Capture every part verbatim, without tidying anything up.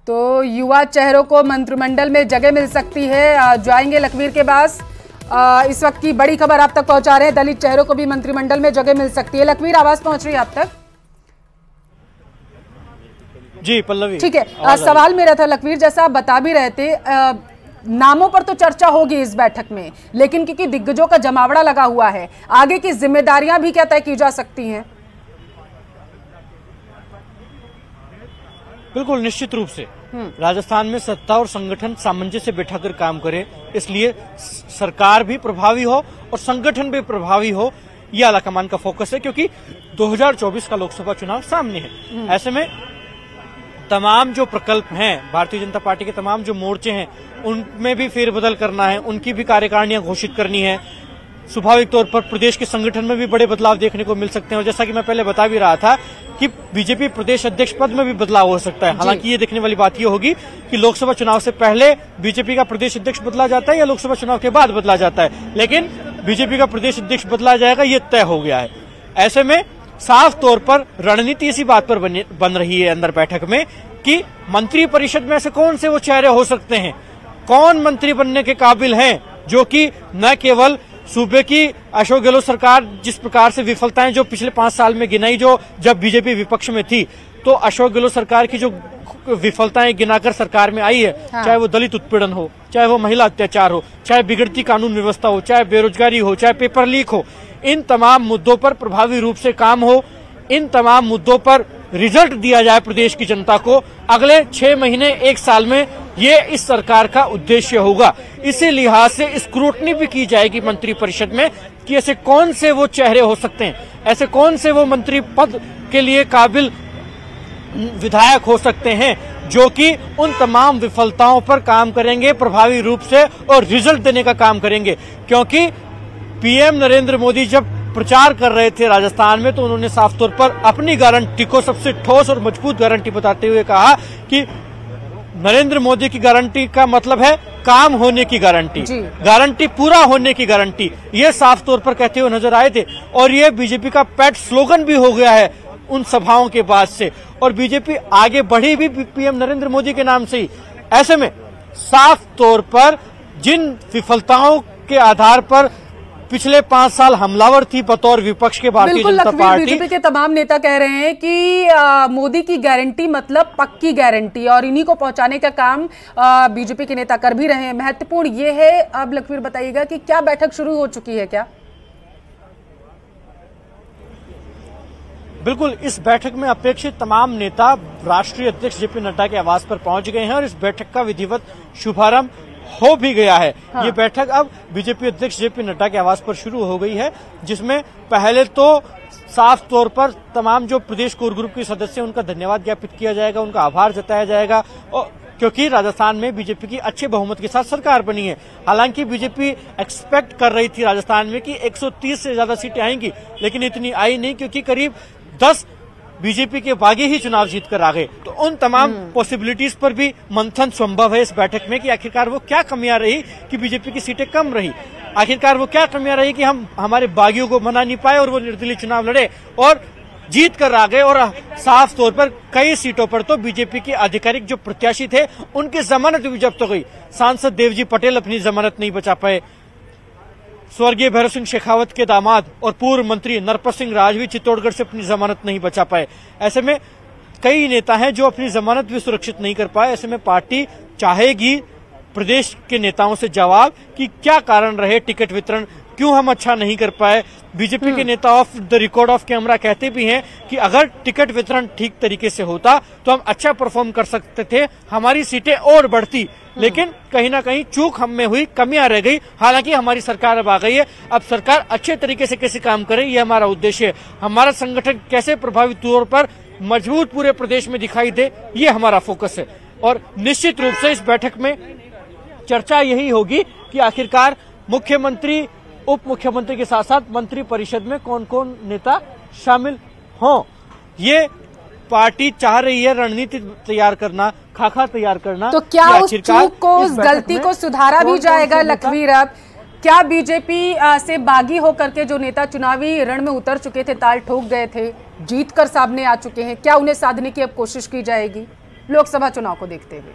तो युवा चेहरों को मंत्रिमंडल में जगह मिल सकती है, जाएंगे लखवीर के पास। इस वक्त की बड़ी खबर आप तक पहुंचा रहे हैं, दलित चेहरों को भी मंत्रिमंडल में जगह मिल सकती है। लखवीर, आवाज पहुंच रही है आप तक? जी पल्लवी, ठीक है। सवाल मेरा था लखवीर, जैसा आप बता भी रहे थे, आ, नामों पर तो चर्चा होगी इस बैठक में, लेकिन क्योंकि दिग्गजों का जमावड़ा लगा हुआ है, आगे की जिम्मेदारियां भी क्या तय की जा सकती हैं? बिल्कुल निश्चित रूप से राजस्थान में सत्ता और संगठन सामंजस्य बैठाकर काम करे, इसलिए सरकार भी प्रभावी हो और संगठन भी प्रभावी हो, यह आलाकमान का फोकस है। क्योंकि दो हज़ार चौबीस का लोकसभा चुनाव सामने है। ऐसे में तमाम जो प्रकल्प हैं, भारतीय जनता पार्टी के तमाम जो मोर्चे हैं, उनमें भी फेरबदल करना है, उनकी भी कार्यकारिणियां घोषित करनी है। स्वाभाविक तौर पर प्रदेश के संगठन में भी बड़े बदलाव देखने को मिल सकते हैं। और जैसा कि मैं पहले बता भी रहा था कि बीजेपी प्रदेश अध्यक्ष पद में भी बदलाव हो सकता है। हालांकि ये देखने वाली बात ये होगी कि लोकसभा चुनाव से पहले बीजेपी का प्रदेश अध्यक्ष बदला जाता है या लोकसभा चुनाव के बाद बदला जाता है, लेकिन बीजेपी का प्रदेश अध्यक्ष बदला जाएगा, ये तय हो गया है। ऐसे में साफ तौर पर रणनीति इसी बात पर बन, बन रही है अंदर बैठक में कि मंत्री परिषद में ऐसे कौन से वो चेहरे हो सकते हैं, कौन मंत्री बनने के काबिल हैं, जो कि न केवल सूबे की अशोक गहलोत सरकार जिस प्रकार से विफलताएं जो पिछले पांच साल में गिनाई, जो जब बीजेपी विपक्ष में थी, तो अशोक गहलोत सरकार की जो विफलताएं गिनाकर सरकार में आई है, हाँ। चाहे वो दलित उत्पीड़न हो, चाहे वो महिला अत्याचार हो, चाहे बिगड़ती कानून व्यवस्था हो, चाहे बेरोजगारी हो, चाहे पेपर लीक हो, इन तमाम मुद्दों पर प्रभावी रूप से काम हो, इन तमाम मुद्दों पर रिजल्ट दिया जाए प्रदेश की जनता को अगले छह महीने एक साल में, ये इस सरकार का उद्देश्य होगा। इसी लिहाज से स्क्रूटनी भी की जाएगी मंत्री परिषद में कि ऐसे कौन से वो चेहरे हो सकते हैं, ऐसे कौन से वो मंत्री पद के लिए काबिल विधायक हो सकते हैं, जो कि उन तमाम विफलताओं पर काम करेंगे प्रभावी रूप से और रिजल्ट देने का काम करेंगे। क्योंकि पीएम नरेंद्र मोदी जब प्रचार कर रहे थे राजस्थान में, तो उन्होंने साफ तौर पर अपनी गारंटी को सबसे ठोस और मजबूत गारंटी बताते हुए कहा कि नरेंद्र मोदी की गारंटी का मतलब है काम होने की गारंटी, गारंटी पूरा होने की गारंटी, ये साफ तौर पर कहते हुए नजर आए थे। और ये बीजेपी का पेट स्लोगन भी हो गया है उन सभाओं के बाद से, और बीजेपी आगे बढ़ी भी पीएम नरेंद्र मोदी के नाम से ही। ऐसे में साफ तौर पर जिन विफलताओं के आधार पर पिछले पांच साल हमलावर थी बतौर विपक्ष के भारतीय जनता पार्टी, बीजेपी के तमाम नेता कह रहे हैं कि आ, मोदी की गारंटी मतलब पक्की गारंटी, और इन्हीं को पहुंचाने का काम बीजेपी के नेता कर भी रहे हैं। महत्वपूर्ण ये है, अब लखवीर बताइएगा कि क्या बैठक शुरू हो चुकी है क्या? बिल्कुल, इस बैठक में अपेक्षित तमाम नेता राष्ट्रीय अध्यक्ष जेपी नड्डा के आवास पर पहुंच गए हैं और इस बैठक का विधिवत शुभारंभ हो भी गया है। हाँ। ये बैठक अब बीजेपी अध्यक्ष जेपी नड्डा के आवास पर शुरू हो गई है, जिसमें पहले तो साफ तौर पर तमाम जो प्रदेश कोर ग्रुप के सदस्य हैं उनका धन्यवाद ज्ञापित किया जाएगा, उनका आभार जताया जाएगा, और क्योंकि राजस्थान में बीजेपी की अच्छे बहुमत के साथ सरकार बनी है। हालांकि बीजेपी एक्सपेक्ट कर रही थी राजस्थान में कि एक सौ तीस से ज्यादा सीटें आएंगी, लेकिन इतनी आई नहीं, क्योंकि करीब दस बीजेपी के बागी ही चुनाव जीत कर आ गए। तो उन तमाम पॉसिबिलिटीज पर भी मंथन संभव है इस बैठक में कि आखिरकार वो क्या कमियां रही कि बीजेपी की सीटें कम रही, आखिरकार वो क्या कमियां रही कि हम हमारे बागियों को मना नहीं पाए और वो निर्दलीय चुनाव लड़े और जीत कर आ गए। और साफ तौर पर कई सीटों पर तो बीजेपी के आधिकारिक जो प्रत्याशी थे उनकी जमानत भी जब्त हो गई। सांसद देवजी पटेल अपनी जमानत नहीं बचा पाए, स्वर्गीय भैरव सिंह शेखावत के दामाद और पूर्व मंत्री नरपत सिंह राज भी चित्तौड़गढ़ से अपनी जमानत नहीं बचा पाए। ऐसे में कई नेता हैं जो अपनी जमानत भी सुरक्षित नहीं कर पाए। ऐसे में पार्टी चाहेगी प्रदेश के नेताओं से जवाब कि क्या कारण रहे, टिकट वितरण क्यों हम अच्छा नहीं कर पाए। बीजेपी के नेता off the record off camera कहते भी हैं कि अगर टिकट वितरण ठीक तरीके से होता तो हम अच्छा परफॉर्म कर सकते थे, हमारी सीटें और बढ़ती, लेकिन कहीं ना कहीं चूक हम में हुई, कमियां रह गई। हालांकि हमारी सरकार अब आ गई है, अब सरकार अच्छे तरीके से कैसे काम करे ये हमारा उद्देश्य है। हमारा संगठन कैसे प्रभावी तौर पर मजबूत पूरे प्रदेश में दिखाई दे, ये हमारा फोकस है। और निश्चित रूप से इस बैठक में चर्चा यही होगी कि आखिरकार मुख्यमंत्री, उप मुख्यमंत्री के साथ साथ मंत्री परिषद में कौन कौन नेता शामिल हों। ये पार्टी चाह रही है रणनीति तैयार करना, खाका तैयार करना। तो क्या उस चूक को, उस गलती को सुधारा भी जाएगा लखवीर? अब क्या बीजेपी से बागी होकर के जो नेता चुनावी रण में उतर चुके थे, ताल ठोक गए थे, जीत कर सामने आ चुके हैं, क्या उन्हें साधने की अब कोशिश की जाएगी? लोकसभा चुनाव को देखते हुए?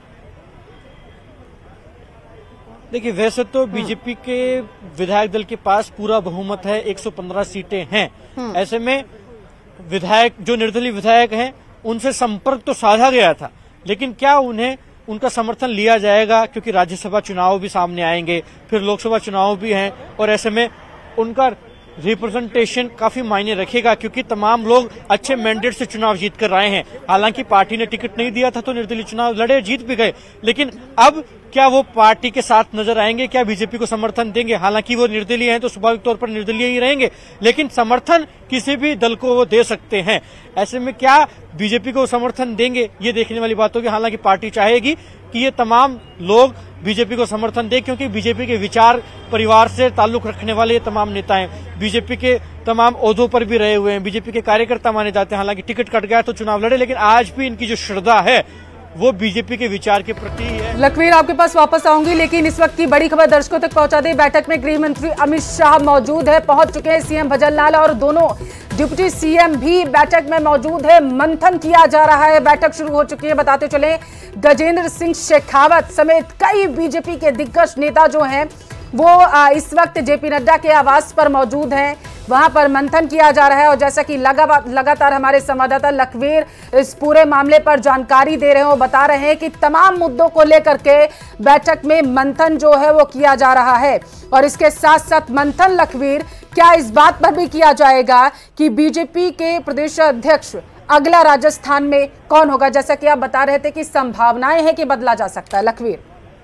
देखिए, वैसे तो बीजेपी के विधायक दल के पास पूरा बहुमत है, एक सौ पंद्रह सीटें हैं। ऐसे में विधायक, जो निर्दलीय विधायक हैं, उनसे संपर्क तो साधा गया था, लेकिन क्या उन्हें उनका समर्थन लिया जाएगा? क्योंकि राज्यसभा चुनाव भी सामने आएंगे, फिर लोकसभा चुनाव भी हैं, और ऐसे में उनका रिप्रेजेंटेशन काफी मायने रखेगा, क्योंकि तमाम लोग अच्छे मैंडेट से चुनाव जीत कर आए हैं। हालांकि पार्टी ने टिकट नहीं दिया था तो निर्दलीय चुनाव लड़े, जीत भी गए, लेकिन अब क्या वो पार्टी के साथ नजर आएंगे? क्या बीजेपी को समर्थन देंगे? हालांकि वो निर्दलीय हैं तो स्वाभाविक तौर पर निर्दलीय ही रहेंगे, लेकिन समर्थन किसी भी दल को वो दे सकते हैं। ऐसे में क्या बीजेपी को समर्थन देंगे, ये देखने वाली बात होगी। हालांकि पार्टी चाहेगी कि ये तमाम लोग बीजेपी को समर्थन दें, क्योंकि बीजेपी के विचार परिवार से ताल्लुक रखने वाले ये तमाम नेता हैं, बीजेपी के तमाम ओहदों पर भी रहे हुए हैं, बीजेपी के कार्यकर्ता माने जाते हैं। हालांकि टिकट कट गया तो चुनाव लड़े, लेकिन आज भी इनकी जो श्रद्धा है वो बीजेपी के विचार के प्रति है। लखवीर, आपके पास वापस आऊंगी, लेकिन इस वक्त की बड़ी खबर दर्शकों तक पहुंचा दे। बैठक में गृह मंत्री अमित शाह मौजूद है, पहुंच चुके हैं सीएम भजनलाल, और दोनों डिप्टी सीएम भी बैठक में मौजूद है। मंथन किया जा रहा है, बैठक शुरू हो चुकी है। बताते चले, गजेंद्र सिंह शेखावत समेत कई बीजेपी के दिग्गज नेता जो हैं वो इस वक्त जेपी नड्डा के आवास पर मौजूद हैं, वहां पर मंथन किया जा रहा है। और जैसा कि लगा लगातार हमारे संवाददाता लखवीर इस पूरे मामले पर जानकारी दे रहे हैं, वो बता रहे हैं कि तमाम मुद्दों को लेकर के बैठक में मंथन जो है वो किया जा रहा है। और इसके साथ साथ मंथन, लखवीर, क्या इस बात पर भी किया जाएगा कि बीजेपी के प्रदेश अध्यक्ष अगला राजस्थान में कौन होगा? जैसा कि आप बता रहे थे कि संभावनाएं हैं कि बदला जा सकता है। लखवीर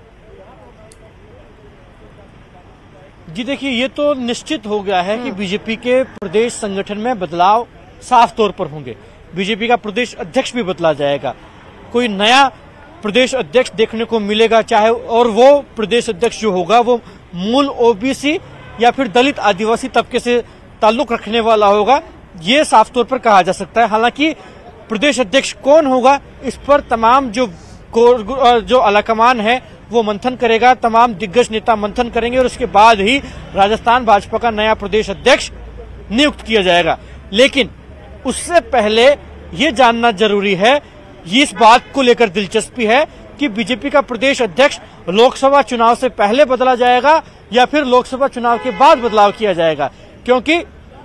जी, देखिए, ये तो निश्चित हो गया है कि बीजेपी के प्रदेश संगठन में बदलाव साफ तौर पर होंगे। बीजेपी का प्रदेश अध्यक्ष भी बदला जाएगा, कोई नया प्रदेश अध्यक्ष देखने को मिलेगा, चाहे और वो प्रदेश अध्यक्ष जो होगा वो मूल ओबीसी या फिर दलित आदिवासी तबके से ताल्लुक रखने वाला होगा, ये साफ तौर पर कहा जा सकता है। हालांकि प्रदेश अध्यक्ष कौन होगा, इस पर तमाम जो जो आलाकमान है वो मंथन करेगा, तमाम दिग्गज नेता मंथन करेंगे, और उसके बाद ही राजस्थान भाजपा का नया प्रदेश अध्यक्ष नियुक्त किया जाएगा। लेकिन उससे पहले ये जानना जरूरी है, ये इस बात को लेकर दिलचस्पी है कि बीजेपी का प्रदेश अध्यक्ष लोकसभा चुनाव से पहले बदला जाएगा या फिर लोकसभा चुनाव के बाद बदलाव किया जाएगा, क्योंकि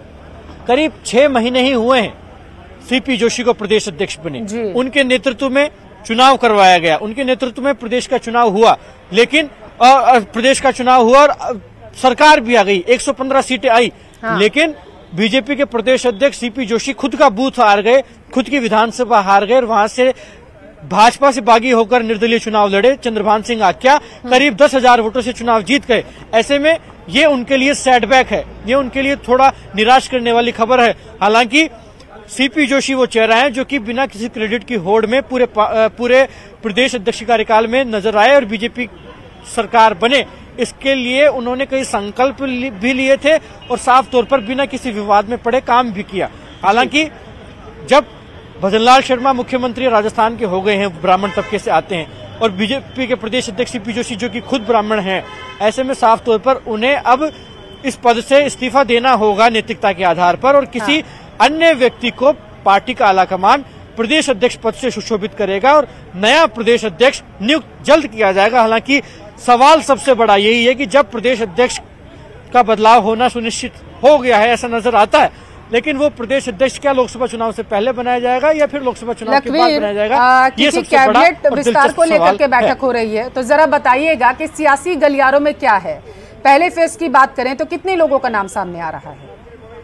करीब छह महीने ही हुए हैं सीपी जोशी को प्रदेश अध्यक्ष बने। उनके नेतृत्व में चुनाव करवाया गया, उनके नेतृत्व में प्रदेश का चुनाव हुआ, लेकिन आ, प्रदेश का चुनाव हुआ और सरकार भी आ गई, एक सौ पंद्रह सीटें आई। हाँ। लेकिन बीजेपी के प्रदेश अध्यक्ष सीपी जोशी खुद का बूथ हार गए, खुद की विधानसभा हार गए, और वहां से भाजपा से बागी होकर निर्दलीय चुनाव लड़े। चंद्रभान सिंह आक्या करीब दस हजार वोटों से चुनाव जीत गए। ऐसे में ये उनके लिए सेटबैक है, ये उनके लिए थोड़ा निराश करने वाली खबर है। हालांकि सीपी जोशी वो चेहरा है जो कि बिना किसी क्रेडिट की होड़ में पूरे पूरे प्रदेश अध्यक्ष कार्यकाल में नजर आए और बीजेपी सरकार बने। इसके लिए उन्होंने कई संकल्प भी लिए थे और साफ तौर पर बिना किसी विवाद में पड़े काम भी किया। हालांकि जब भजनलाल शर्मा मुख्यमंत्री राजस्थान के हो गए हैं, ब्राह्मण तबके से आते हैं, और बीजेपी के प्रदेश अध्यक्ष सीपी जोशी जो कि खुद ब्राह्मण हैं, ऐसे में साफ तौर पर उन्हें अब इस पद से इस्तीफा देना होगा नैतिकता के आधार पर, और किसी हाँ। अन्य व्यक्ति को पार्टी का आलाकमान प्रदेश अध्यक्ष पद से सुशोभित करेगा और नया प्रदेश अध्यक्ष नियुक्त जल्द किया जाएगा। हालांकि सवाल सबसे बड़ा यही है कि जब प्रदेश अध्यक्ष का बदलाव होना सुनिश्चित हो गया है, ऐसा नजर आता है, लेकिन वो प्रदेश अध्यक्ष क्या लोकसभा चुनाव से पहले बनाया जाएगा या फिर लोकसभा चुनाव के बाद बनाया जाएगा, ये सबसे बड़ा कैबिनेट विस्तार को लेकर के बैठक हो रही है। तो जरा बताइएगा कि सियासी गलियारों में क्या है। पहले फेज की बात करें तो कितने लोगों का नाम सामने आ रहा है?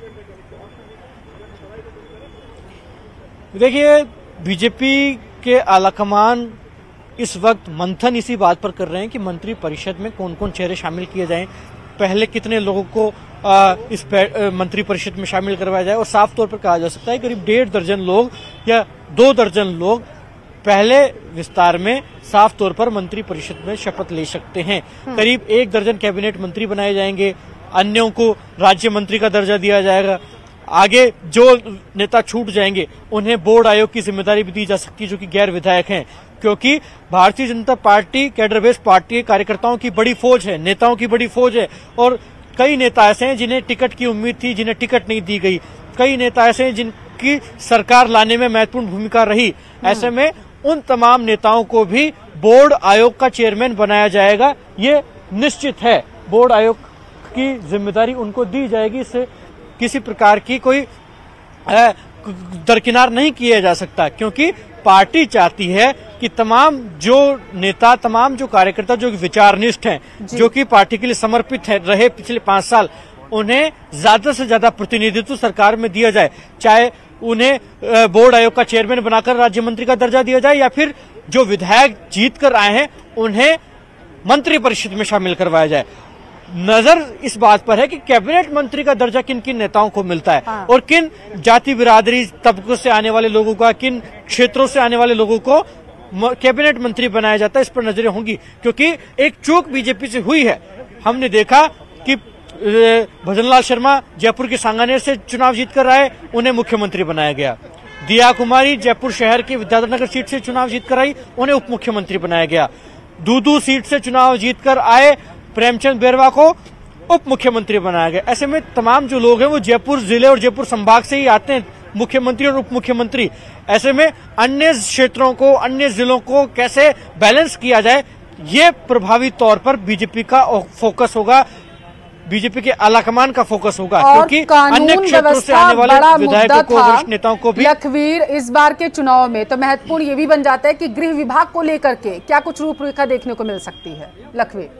देखिए, बीजेपी के आलाकमान इस वक्त मंथन इसी बात पर कर रहे हैं कि मंत्री परिषद में कौन कौन चेहरे शामिल किए जाएं, पहले कितने लोगों को आ, इस मंत्री परिषद में शामिल करवाया जाए। और साफ तौर पर कहा जा सकता है करीब डेढ़ दर्जन लोग या दो दर्जन लोग पहले विस्तार में साफ तौर पर मंत्री परिषद में शपथ ले सकते हैं। करीब एक दर्जन कैबिनेट मंत्री बनाए जाएंगे, अन्यों को राज्य मंत्री का दर्जा दिया जाएगा। आगे जो नेता छूट जाएंगे उन्हें बोर्ड आयोग की जिम्मेदारी भी दी जा सकती है, जो कि गैर विधायक हैं, क्योंकि Bharatiya Janata party cadre based party कार्यकर्ताओं की बड़ी फौज है, नेताओं की बड़ी फौज है, और कई नेता ऐसे हैं जिन्हें टिकट की उम्मीद थी, जिन्हें टिकट नहीं दी गई। कई नेता ऐसे हैं जिनकी सरकार लाने में महत्वपूर्ण भूमिका रही। ऐसे में उन तमाम नेताओं को भी बोर्ड आयोग का चेयरमैन बनाया जाएगा। ये निश्चित है, बोर्ड आयोग की जिम्मेदारी उनको दी जाएगी। इससे किसी प्रकार की कोई दरकिनार नहीं किया जा सकता, क्योंकि पार्टी चाहती है कि तमाम जो नेता, तमाम जो कार्यकर्ता जो विचारनिष्ठ हैं, जो कि पार्टी के लिए समर्पित है रहे पिछले पांच साल, उन्हें ज्यादा से ज्यादा प्रतिनिधित्व सरकार में दिया जाए। चाहे उन्हें बोर्ड आयोग का चेयरमैन बनाकर राज्य मंत्री का दर्जा दिया जाए, या फिर जो विधायक जीत कर आए हैं उन्हें मंत्री परिषद में शामिल करवाया जाए। नजर इस बात पर है कि कैबिनेट मंत्री का दर्जा किन किन नेताओं को मिलता है, हाँ। और किन जाति बिरादरी तबकों से आने वाले लोगों का, किन क्षेत्रों से आने वाले लोगों को कैबिनेट मंत्री बनाया जाता है, इस पर नजरें होंगी। क्योंकि एक चूक बीजेपी से हुई है। हमने देखा कि भजनलाल शर्मा जयपुर के सांगानेर से चुनाव जीतकर आए, उन्हें मुख्यमंत्री बनाया गया। दिया कुमारी जयपुर शहर की विद्याधर नगर सीट से चुनाव जीतकर आई, उन्हें उप मुख्यमंत्री बनाया गया। दूदू सीट से चुनाव जीतकर आए प्रेमचंद बेरवा को उप मुख्यमंत्री बनाया गया। ऐसे में तमाम जो लोग हैं वो जयपुर जिले और जयपुर संभाग से ही आते हैं, मुख्यमंत्री और उप मुख्यमंत्री। ऐसे में अन्य क्षेत्रों को, अन्य जिलों को कैसे बैलेंस किया जाए, ये प्रभावी तौर पर बीजेपी का फोकस होगा, बीजेपी के आलाकमान का फोकस होगा। क्योंकि अन्य क्षेत्रों से आने वाले विधायकों को, वरिष्ठ नेताओं को भी लखवीर इस बार के चुनाव में तो महत्वपूर्ण ये भी बन जाता है कि गृह विभाग को लेकर के क्या कुछ रूपरेखा देखने को मिल सकती है। लखवीर,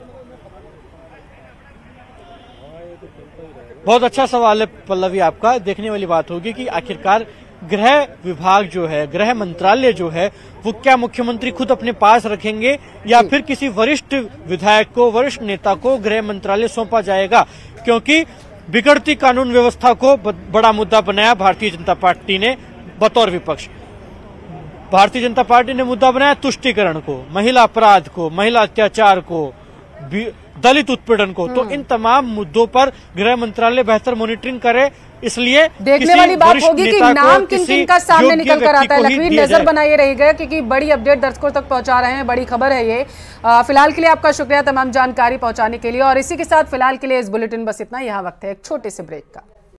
बहुत अच्छा सवाल है पल्लवी आपका। देखने वाली बात होगी कि आखिरकार गृह विभाग जो है, गृह मंत्रालय जो है, वो क्या मुख्यमंत्री खुद अपने पास रखेंगे या फिर किसी वरिष्ठ विधायक को, वरिष्ठ नेता को गृह मंत्रालय सौंपा जाएगा। क्योंकि बिगड़ती कानून व्यवस्था को बड़ा मुद्दा बनाया भारतीय जनता पार्टी ने बतौर विपक्ष। भारतीय जनता पार्टी ने मुद्दा बनाया तुष्टीकरण को, महिला अपराध को, महिला अत्याचार को, दलित उत्पीड़न को। तो इन तमाम मुद्दों पर गृह मंत्रालय बेहतर मॉनिटरिंग करे। इसलिए देखने वाली बात होगी कि नाम किन किन का सामने निकल कर आता है। लखवीर, नजर बनाए रहेगा क्योंकि बड़ी अपडेट दर्शकों तक पहुंचा रहे हैं, बड़ी खबर है ये। फिलहाल के लिए आपका शुक्रिया तमाम जानकारी पहुंचाने के लिए, और इसी के साथ फिलहाल के लिए इस बुलेटिन बस इतना। यहाँ वक्त है एक छोटे से ब्रेक का।